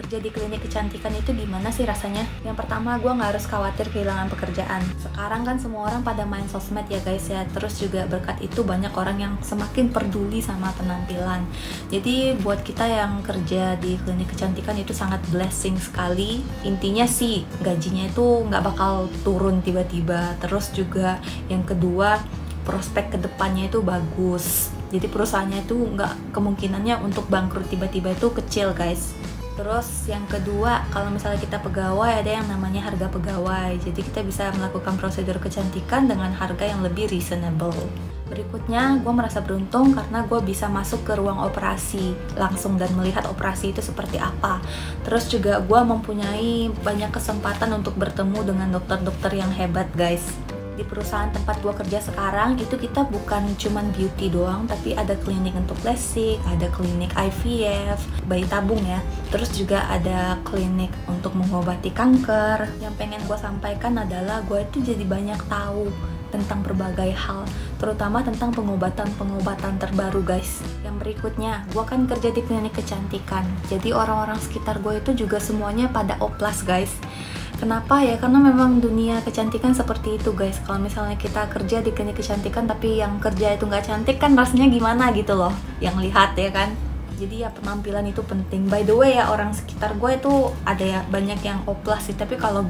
kerja di klinik kecantikan itu gimana sih rasanya? Yang pertama, gue nggak harus khawatir kehilangan pekerjaan. Sekarang kan semua orang pada main sosmed ya guys ya. Terus juga berkat itu banyak orang yang semakin peduli sama penampilan. Jadi buat kita yang kerja di klinik kecantikan itu sangat blessing sekali. Intinya sih gajinya itu nggak bakal turun tiba-tiba. Terus juga yang kedua, prospek kedepannya itu bagus. Jadi perusahaannya itu nggak, kemungkinannya untuk bangkrut tiba-tiba itu kecil guys. Terus yang kedua, kalau misalnya kita pegawai, ada yang namanya harga pegawai. Jadi kita bisa melakukan prosedur kecantikan dengan harga yang lebih reasonable. Berikutnya, gue merasa beruntung karena gue bisa masuk ke ruang operasi langsung dan melihat operasi itu seperti apa. Terus juga gue mempunyai banyak kesempatan untuk bertemu dengan dokter-dokter yang hebat guys. Di perusahaan tempat gue kerja sekarang itu kita bukan cuman beauty doang, tapi ada klinik untuk LASIK, ada klinik IVF, bayi tabung ya. Terus juga ada klinik untuk mengobati kanker. Yang pengen gue sampaikan adalah gue itu jadi banyak tahu tentang berbagai hal, terutama tentang pengobatan terbaru guys. Yang berikutnya, gue kan kerja di klinik kecantikan, jadi orang-orang sekitar gue itu juga semuanya pada oplas guys. Kenapa ya? Karena memang dunia kecantikan seperti itu guys. Kalau misalnya kita kerja di klinik kecantikan tapi yang kerja itu nggak cantik, kan rasanya gimana gitu loh yang lihat ya kan. Jadi ya penampilan itu penting. By the way ya, orang sekitar gue itu ada ya banyak yang oplas sih. Tapi kalau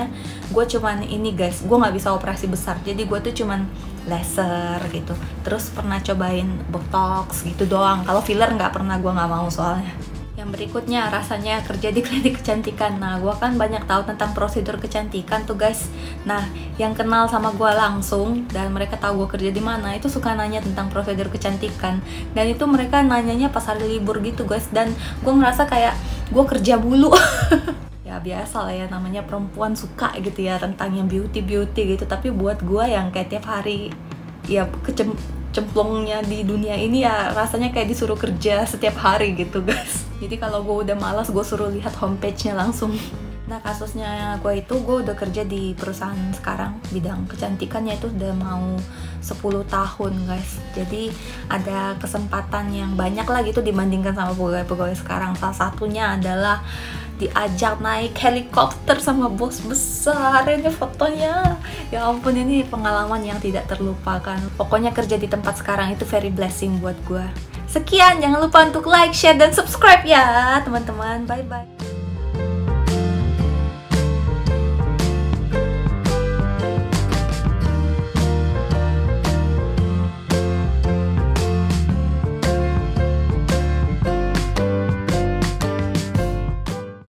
gue cuman ini guys, gue nggak bisa operasi besar. Jadi gue tuh cuman laser gitu. Terus pernah cobain botox gitu doang. Kalau filler nggak pernah, gue nggak mau soalnya. Yang berikutnya, rasanya kerja di klinik kecantikan. Nah, gue kan banyak tahu tentang prosedur kecantikan tuh guys. Nah, yang kenal sama gue langsung dan mereka tahu gue kerja di mana itu suka nanya tentang prosedur kecantikan. Dan itu mereka nanyanya pas hari libur gitu guys. Dan gue ngerasa kayak gue kerja mulu. Ya biasa lah ya, namanya perempuan suka gitu ya tentang yang beauty gitu. Tapi buat gue yang kayak tiap hari ya cemplungnya di dunia ini ya rasanya kayak disuruh kerja setiap hari gitu guys. Jadi kalau gue udah malas, gue suruh lihat homepage-nya langsung. Nah, kasusnya gue udah kerja di perusahaan sekarang bidang kecantikannya itu udah mau 10 tahun guys. Jadi ada kesempatan yang banyak lah gitu dibandingkan sama pegawai-pegawai sekarang. Salah satunya adalah diajak naik helikopter sama bos besar. Ini fotonya, ya ampun, ini pengalaman yang tidak terlupakan. Pokoknya kerja di tempat sekarang itu very blessing buat gue. Sekian, jangan lupa untuk like, share, dan subscribe ya teman-teman. Bye-bye.